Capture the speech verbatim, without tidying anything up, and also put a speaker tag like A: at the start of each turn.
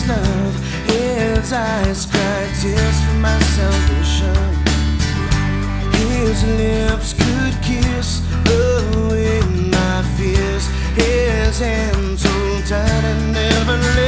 A: love. His eyes cried tears for my salvation. His lips could kiss away my fears. His hands hold tight and never let